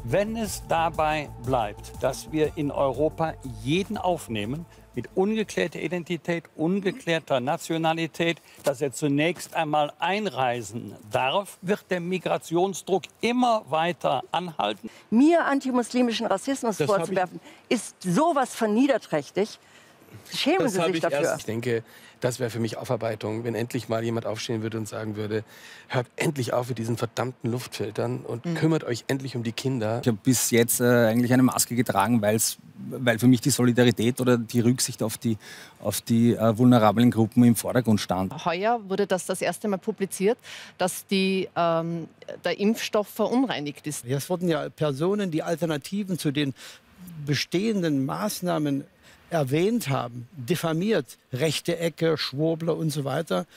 Wenn es dabei bleibt, dass wir in Europa jeden aufnehmen, mit ungeklärter Identität, ungeklärter Nationalität, dass er zunächst einmal einreisen darf, wird der Migrationsdruck immer weiter anhalten. Mir antimuslimischen Rassismus vorzuwerfen, ist sowas von niederträchtig. Schämen Sie sich dafür. Ich denke, das wäre für mich Aufarbeitung, wenn endlich mal jemand aufstehen würde und sagen würde, hört endlich auf mit diesen verdammten Luftfiltern und kümmert euch endlich um die Kinder. Ich habe bis jetzt eigentlich eine Maske getragen, weil für mich die Solidarität oder die Rücksicht auf die vulnerablen Gruppen im Vordergrund stand. Heuer wurde das erste Mal publiziert, dass der Impfstoff verunreinigt ist. Es wurden ja Personen, die Alternativen zu den bestehenden Maßnahmen erwähnt haben, diffamiert, rechte Ecke, Schwurbler und so weiter,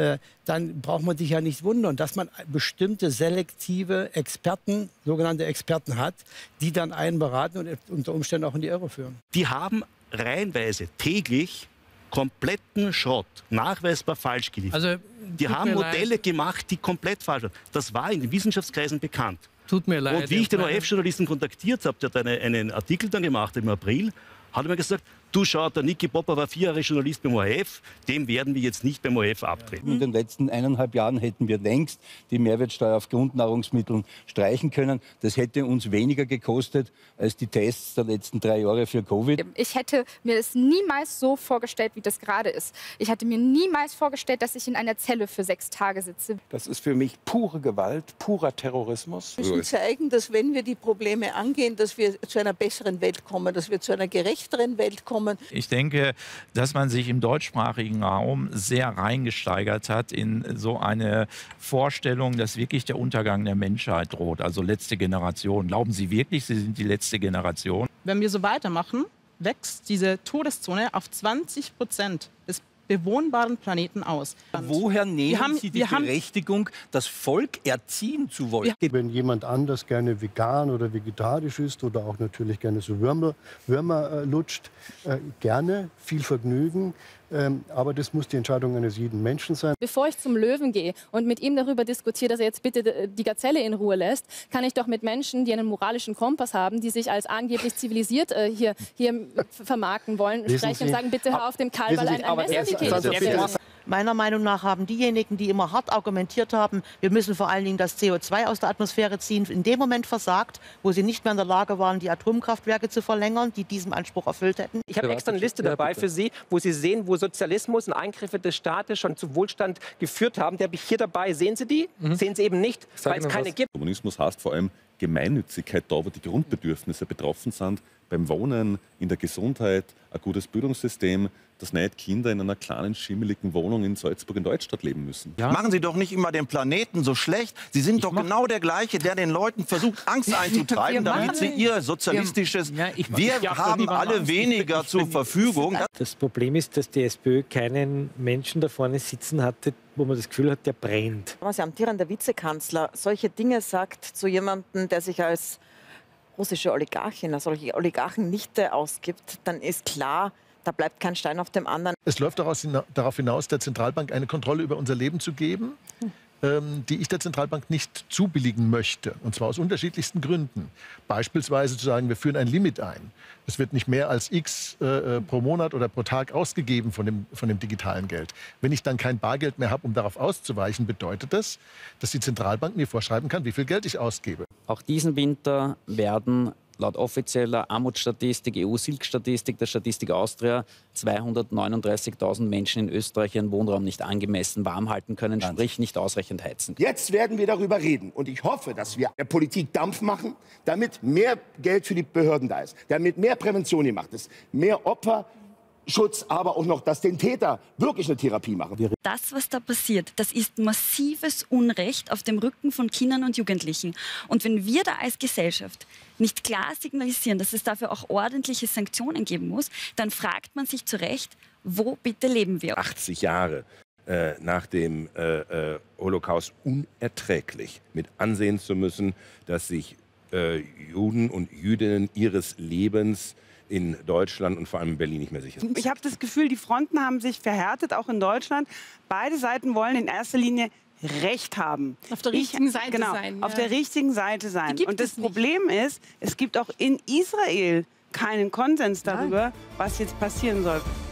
dann braucht man sich ja nicht wundern, dass man bestimmte selektive Experten, sogenannte Experten hat, die dann einen beraten und unter Umständen auch in die Irre führen. Die haben reihenweise täglich kompletten Schrott, nachweisbar falsch geliefert. Also, die haben Modelle gemacht, die komplett falsch waren. Das war in den Wissenschaftskreisen bekannt. Tut mir leid. Und wie ich den ORF-Journalisten kontaktiert habe, der hat einen Artikel dann gemacht im April, hat er mir gesagt, du schau, der Niki Popper war 4 Jahre Journalist beim ORF, dem werden wir jetzt nicht beim ORF abtreten. In den letzten 1,5 Jahren hätten wir längst die Mehrwertsteuer auf Grundnahrungsmitteln streichen können. Das hätte uns weniger gekostet als die Tests der letzten 3 Jahre für Covid. Ich hätte mir das niemals so vorgestellt, wie das gerade ist. Ich hätte mir niemals vorgestellt, dass ich in einer Zelle für 6 Tage sitze. Das ist für mich pure Gewalt, purer Terrorismus. Wir müssen zeigen, dass wenn wir die Probleme angehen, dass wir zu einer besseren Welt kommen, dass wir zu einer gerechteren Welt kommen. Ich denke, dass man sich im deutschsprachigen Raum sehr reingesteigert hat in so eine Vorstellung, dass wirklich der Untergang der Menschheit droht, also letzte Generation. Glauben Sie wirklich, Sie sind die letzte Generation? Wenn wir so weitermachen, wächst diese Todeszone auf 20% des bewohnbaren Planeten aus. Woher nehmen Sie die Berechtigung, das Volk erziehen zu wollen? Wenn jemand anders gerne vegan oder vegetarisch ist oder auch natürlich gerne so Würmer lutscht, gerne, viel Vergnügen. Aber das muss die Entscheidung eines jeden Menschen sein. Bevor ich zum Löwen gehe und mit ihm darüber diskutiere, dass er jetzt bitte die Gazelle in Ruhe lässt, kann ich doch mit Menschen, die einen moralischen Kompass haben, die sich als angeblich zivilisiert hier vermarkten wollen, sprechen und sagen, bitte hör auf, dem Kalberl ein Messer in die Kehle zu stecken. Meiner Meinung nach haben diejenigen, die immer hart argumentiert haben, wir müssen vor allen Dingen das CO2 aus der Atmosphäre ziehen, in dem Moment versagt, wo sie nicht mehr in der Lage waren, die Atomkraftwerke zu verlängern, die diesem Anspruch erfüllt hätten. Ich habe extra eine Liste dabei für Sie, wo Sie sehen, wo Sozialismus und Eingriffe des Staates schon zu Wohlstand geführt haben. Die habe ich hier dabei. Sehen Sie die? Sehen Sie eben nicht, weil es keine gibt. Kommunismus heißt vor allem Gemeinnützigkeit, da wo die Grundbedürfnisse betroffen sind, beim Wohnen, in der Gesundheit, ein gutes Bildungssystem, dass nicht Kinder in einer kleinen, schimmeligen Wohnung in Salzburg in Deutschland leben müssen. Ja. Machen Sie doch nicht immer den Planeten so schlecht. Sie sind doch genau der Gleiche, der den Leuten versucht, Angst einzutreiben, damit sie ihr sozialistisches... Wir haben alle weniger zur Verfügung. Das Problem ist, dass die SPÖ keinen Menschen da vorne sitzen hatte, wo man das Gefühl hat, der brennt. Was amtierender Vizekanzler solche Dinge sagt zu jemandem, der sich als russische Oligarchin, als solche Oligarchennichte ausgibt, dann ist klar, da bleibt kein Stein auf dem anderen. Es läuft darauf hinaus, der Zentralbank eine Kontrolle über unser Leben zu geben, die ich der Zentralbank nicht zubilligen möchte. Und zwar aus unterschiedlichsten Gründen. Beispielsweise zu sagen, wir führen ein Limit ein. Es wird nicht mehr als X pro Monat oder pro Tag ausgegeben von dem digitalen Geld. Wenn ich dann kein Bargeld mehr habe, um darauf auszuweichen, bedeutet das, dass die Zentralbank mir vorschreiben kann, wie viel Geld ich ausgebe. Auch diesen Winter werden laut offizieller Armutsstatistik, EU-Silk-Statistik der Statistik Austria 239.000 Menschen in Österreich ihren Wohnraum nicht angemessen warm halten können, sprich nicht ausreichend heizen. Jetzt werden wir darüber reden. Und ich hoffe, dass wir der Politik Dampf machen, damit mehr Geld für die Behörden da ist, damit mehr Prävention gemacht ist, mehr Opferschutz, aber auch noch, dass den Täter wirklich eine Therapie machen. Das, was da passiert, das ist massives Unrecht auf dem Rücken von Kindern und Jugendlichen. Und wenn wir da als Gesellschaft nicht klar signalisieren, dass es dafür auch ordentliche Sanktionen geben muss, dann fragt man sich zu Recht, wo bitte leben wir? 80 Jahre nach dem Holocaust unerträglich mit ansehen zu müssen, dass sich Juden und Jüdinnen ihres Lebens in Deutschland und vor allem in Berlin nicht mehr sicher sind. Ich habe das Gefühl, die Fronten haben sich verhärtet, auch in Deutschland. Beide Seiten wollen in erster Linie Recht haben. Auf der richtigen Seite sein. Auf der richtigen Seite sein. Und das es nicht. Problem ist, es gibt auch in Israel keinen Konsens darüber, was jetzt passieren soll.